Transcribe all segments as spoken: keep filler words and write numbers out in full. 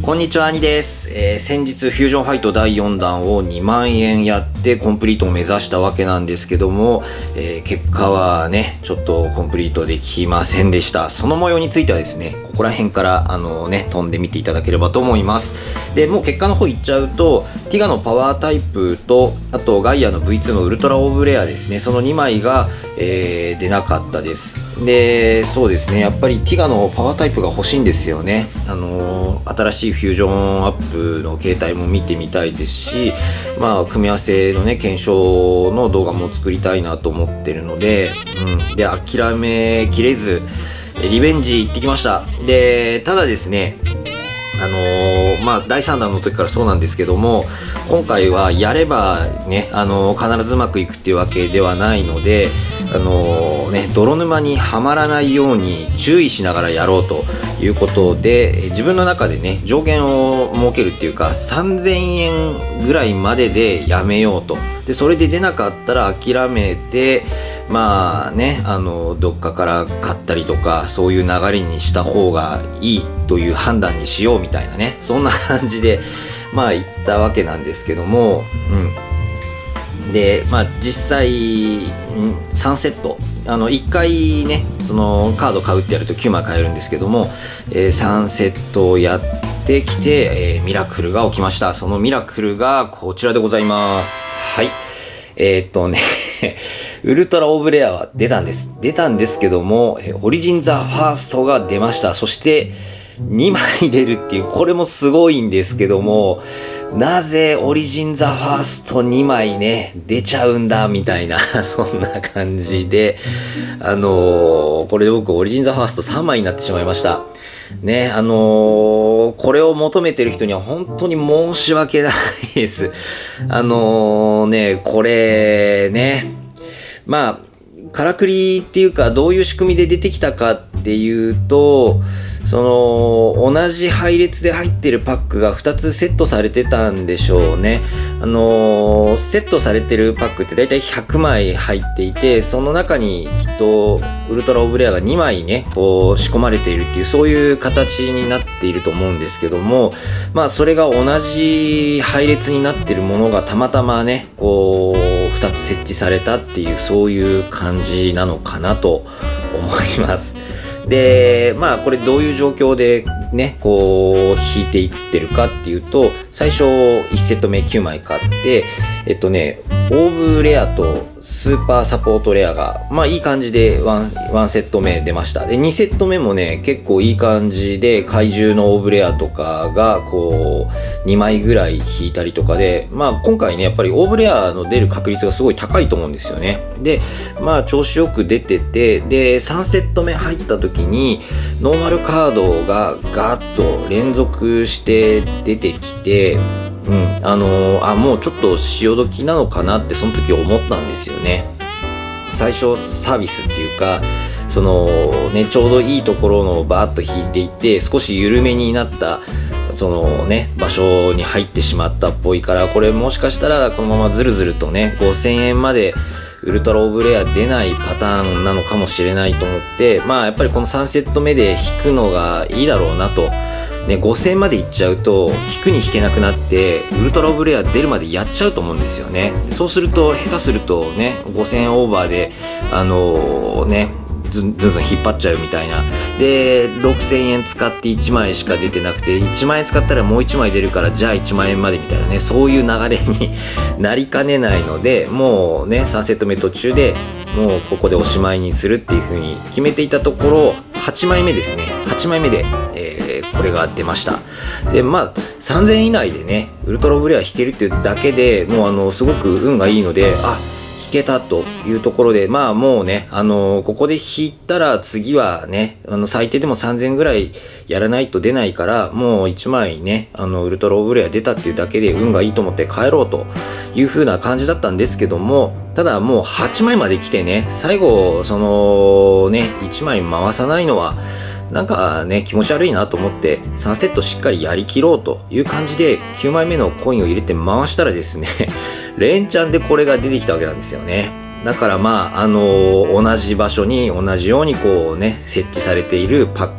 こんにちは、兄です。えー、先日フュージョンファイトだいよんだんをにまんえんやってコンプリートを目指したわけなんですけども、えー、結果はね、ちょっとコンプリートできませんでした。その模様についてはですね、ここら辺からあのね、飛んでみていただければと思います。で、もう結果の方いっちゃうと、ティガのパワータイプと、あとガイアの ブイツー のウルトラオーブレアですね、そのにまいが、えー、出なかったです。で、そうですね、やっぱりティガのパワータイプが欲しいんですよね。あのー、新しいフュージョンアップの形態も見てみたいですし、まあ、組み合わせのね、検証の動画も作りたいなと思ってるので、うん。で、諦めきれず、リベンジ行ってきました。で、ただですね、あのー、まあ、だいさんだんの時からそうなんですけども、今回はやればね、あのー、必ずうまくいくっていうわけではないので、あのー、ね、泥沼にはまらないように注意しながらやろうということで、自分の中でね、上限を設けるっていうか、さんぜんえんぐらいまででやめようと。で、それで出なかったら諦めて、まあね、あの、どっかから買ったりとか、そういう流れにした方がいいという判断にしようみたいなね、そんな感じで、まあ言ったわけなんですけども、うん。で、まあ実際、さんセット、あの、いっかいね、そのカード買うってやるときゅうまい買えるんですけども、えー、さんセットをやってきて、えー、ミラクルが起きました。そのミラクルがこちらでございます。はい。えー、っとね、ウルトラオーブレアは出たんです。出たんですけども、オリジンザファーストが出ました。そして、にまい出るっていう、これもすごいんですけども、なぜオリジンザファーストにまいね、出ちゃうんだ、みたいな、そんな感じで、あのー、これで僕オリジンザファーストさんまいになってしまいました。ね、あのー、これを求めてる人には本当に申し訳ないです。あのー、ね、これね、まあ、からくりっていうか、どういう仕組みで出てきたかっていうと、その、同じ配列で入ってるパックがふたつセットされてたんでしょうね。あのー、セットされてるパックってだいたいひゃくまい入っていて、その中にきっと、ウルトラオーブレアがにまいね、こう、仕込まれているっていう、そういう形になっていると思うんですけども、まあ、それが同じ配列になってるものがたまたまね、こう、ふたつ設置されたっていう、そういう感じなのかなと思います。で、まあこれどういう状況でね、こう引いていってるかっていうと、最初いちセットめきゅうまい買って、えっとね、オーブレアとスーパーサポートレアが、まあいい感じでワン、ワンセット目出ました。で、にセット目もね、結構いい感じで怪獣のオーブレアとかが、こう、にまいぐらい引いたりとかで、まあ今回ね、やっぱりオーブレアの出る確率がすごい高いと思うんですよね。で、まあ調子よく出てて、で、さんセット目入った時に、ノーマルカードがガーッと連続して出てきて、うん、あのー、あ、もうちょっと潮時なのかなってその時思ったんですよね。最初サービスっていうか、そのね、ちょうどいいところのバーッと引いていて、少し緩めになった、そのね、場所に入ってしまったっぽいから、これもしかしたらこのままずるずるとね、ごせんえんまでウルトラオーブレア出ないパターンなのかもしれないと思って、まあやっぱりこのさんセット目で引くのがいいだろうなと。ね、ごせんえんまでいっちゃうと、引くに引けなくなって、ウルトラオーブレア出るまでやっちゃうと思うんですよね。そうすると、下手するとね、ごせんえんオーバーで、あのー、ね、ずんずんずん引っ張っちゃうみたいな。で、ろくせんえん使っていちまいしか出てなくて、いちまんえん使ったらもういちまい出るから、じゃあいちまんえんまでみたいなね、そういう流れになりかねないので、もうね、さんセット目途中で、もうここでおしまいにするっていう風に決めていたところ、はちまいめですね。はちまいめで、えー、これが出ました。で、まあ、さんぜんえん以内でね、ウルトラオーブレア引けるっていうだけでもうあの、すごく運がいいので、あ、引けたというところで、まあもうね、あのー、ここで引いたら次はね、あの、最低でもさんぜんえんぐらいやらないと出ないから、もういちまいね、あの、ウルトラオーブレア出たっていうだけで運がいいと思って帰ろうという風な感じだったんですけども、ただもうはちまいまで来てね、最後、そのね、いちまい回さないのは、なんかね、気持ち悪いなと思って、さんセットしっかりやりきろうという感じで、きゅうまいめのコインを入れて回したらですね、連チャンでこれが出てきたわけなんですよね。だからまあ、あのー、同じ場所に同じようにこうね、設置されているパック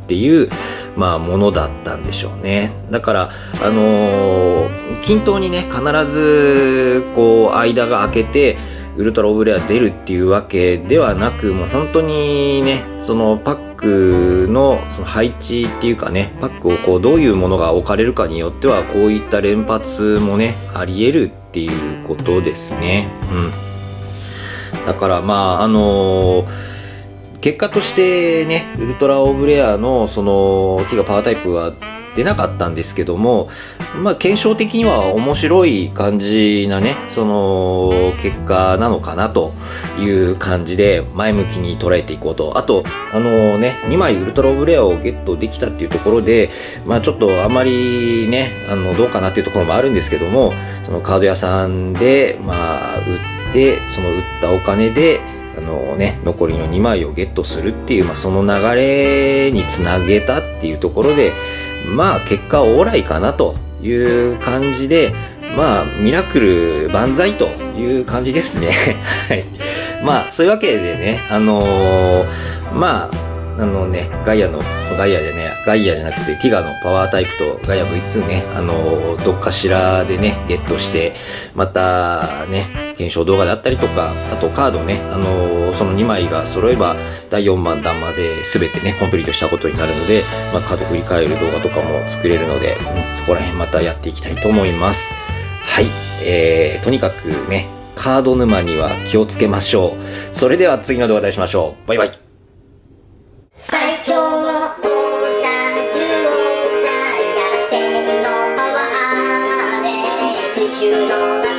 っていう、まあ、ものだったんでしょうね。だから、あのー、均等にね、必ず、こう、間が空けて、ウルトラオブレア出るっていうわけではなく、もう本当にね、そのパックのその配置っていうかね、パックをこうどういうものが置かれるかによっては、こういった連発もね、あり得るっていうことですね。うん。だからまあ、あのー、結果としてね、ウルトラオブレアのそのティガパワータイプは出なかったんですけども、まあ検証的には面白い感じなね、その結果なのかなという感じで前向きに捉えていこうと。あと、あのね、にまいウルトラオブレアをゲットできたっていうところで、まあちょっとあまりね、あの、どうかなっていうところもあるんですけども、そのカード屋さんで、まあ売って、その売ったお金で、あのね、残りのにまいをゲットするっていう、まあ、その流れにつなげたっていうところで、まあ結果オーライかなという感じで、まあミラクル万歳という感じですね。はい。まあそういうわけでね、あのー、まあ、あのね、ガイアの、ガイアじゃねえ、ガイアじゃなくてティガのパワータイプとガイア ブイツー ね、あのー、どっかしらでね、ゲットして、またね、検証動画であったりとか、あとカードね、あのー、そのにまいが揃えばだいよんばん弾まで全てね、コンプリートしたことになるので、まあ、カード振り返る動画とかも作れるので、うん、そこら辺またやっていきたいと思います。はい。えー、とにかくね、カード沼には気をつけましょう。それでは次の動画でお会いしましょう。バイバイ。 最強の王者、獣者、野生のパワーで地球の